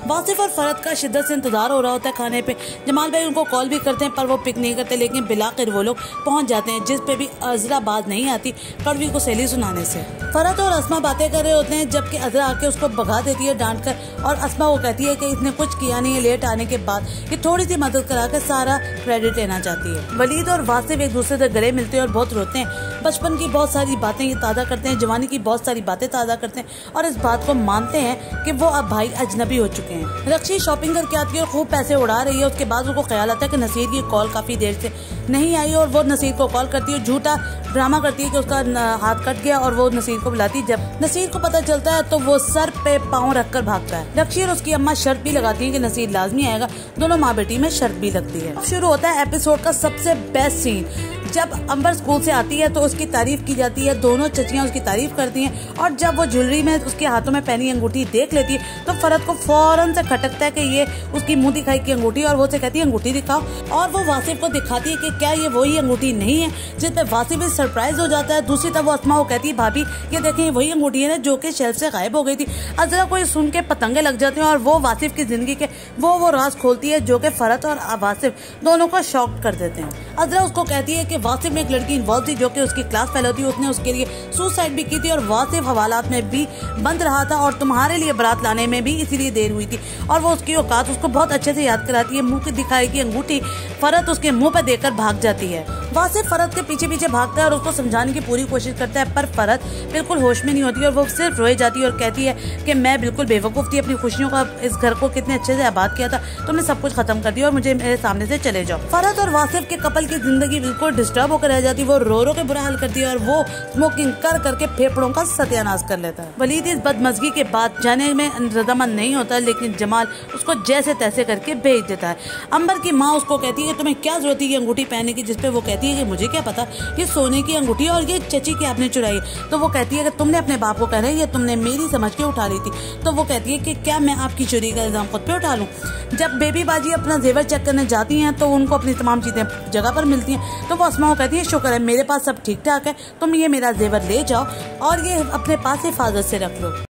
वासिफ और फरत का शिद्दत से इंतजार हो रहा होता है खाने पे। जमाल भाई उनको कॉल भी करते हैं पर वो पिक नहीं करते, लेकिन बिलाखिर वो लोग पहुंच जाते हैं, जिस पे भी अजरा बाज नहीं आती कड़वी को सहेली सुनाने से। फरत और अस्मा बातें कर रहे होते हैं, जबकि अजरा आके उसको भगा देती है डांट कर, और अस्मा वो कहती है कि इसने कुछ किया नहीं है लेट आने के बाद, ये थोड़ी सी मदद करा कर सारा क्रेडिट लेना चाहती है। वलीद और वासिफ एक दूसरे से गले मिलते हैं और बहुत रोते हैं। बचपन की बहुत सारी बातें ये ताज़ा करते हैं, जवानी की बहुत सारी बातें ताज़ा करते हैं और इस बात को मानते हैं कि वो अब भाई अजनबी हो चुके हैं। रक्षी शॉपिंग करके आती है और खूब पैसे उड़ा रही है। उसके बाद उसको ख्याल आता है कि नसीर की कॉल काफ़ी देर से नहीं आई और वो नसीर को कॉल करती है, झूठा ड्रामा करती है कि उसका हाथ कट गया और वो नसीर को बुलाती है। जब नसीर को पता चलता है तो वो सर पे पाँव रखकर भागता है। रक्षी और उसकी अम्मा शर्त भी लगाती है कि नसीर लाजमी आएगा। दोनों माँ बेटी में शर्त भी लगती है। शुरू होता है एपिसोड का सबसे बेस्ट सीन। जब अंबर स्कूल से आती है तो उसकी तारीफ की जाती है, दोनों चचियां उसकी तारीफ करती हैं, और जब वो ज्वेलरी में उसके हाथों में पहनी अंगूठी देख लेती है तो फरत को फौरन से खटकता है कि ये उसकी मुंह दिखाई की अंगूठी, और वो से कहती है अंगूठी दिखाओ, और वो वासिफ को दिखाती है कि क्या ये वही अंगूठी नहीं है, जिस पे वासिफ भी सरप्राइज हो जाता है। दूसरी तरफ वो अस्मा को कहती है भाभी ये देखें वही अंगूठी है ना जो कि शेल्फ से गायब हो गई थी। अजरा को सुन के पतंगे लग जाते हैं और वो वासिफ की जिंदगी के वो राज खोलती है जो कि फरत और वासिफ दोनों को शॉक कर देते हैं। अजरा उसको कहती है कि वासिफ में एक लड़की इन्वॉल्व थी जो कि उसकी क्लास फेलो थी, उसने उसके लिए सुसाइड भी की थी और वासिफ हवालात में भी बंद रहा था और तुम्हारे लिए बारात लाने में भी इसीलिए देर हुई थी। और वो उसकी औकात उसको बहुत अच्छे से याद कराती है। मुंह की दिखाई की अंगूठी फरत उसके मुंह पर देकर भाग जाती है। वासिफ फरत के पीछे पीछे भागता है और उसको समझाने की पूरी कोशिश करता है, पर फरत बिल्कुल होश में नहीं होती और वो सिर्फ रोए जाती है और कहती है कि मैं बिल्कुल बेवकूफ़ थी, अपनी खुशियों का इस घर को कितने अच्छे से आबाद किया था, तुमने सब कुछ खत्म कर दिया और मुझे मेरे सामने से चले जाओ। फरत और वासिफ के कपल की जिंदगी बिल्कुल डिस्टर्ब होकर रह जाती है। वो रो रो के बुरा हाल करती है और वो स्मोकिंग कर करके फेफड़ों का सत्यानाश कर लेता है। वलीद इस बदमजगी के बाद जाने में रजामंद नहीं होता, लेकिन जमाल उसको जैसे तैसे करके भेज देता है। अंबर की माँ उसको कहती है कि तुम्हें क्या जरूरत है ये अंगूठी पहनने की, जिसपे वो कहती है कि मुझे क्या पता, ये सोने की अंगूठी और ये चची की आपने चुराई। तो वो कहती है कि तुमने अपने बाप को कह रहे ये तुमने मेरी समझ के उठा ली थी। तो वो कहती है कि क्या मैं आपकी चोरी का इल्जाम खुद पे उठा लूं। जब बेबी बाजी अपना जेवर चेक करने जाती हैं तो उनको अपनी तमाम चीजें जगह पर मिलती हैं। तो वो अस्मा को कहती है शुक्र है मेरे पास सब ठीक ठाक है, तुम ये मेरा जेवर ले जाओ और ये अपने पास हिफाजत से रख लो।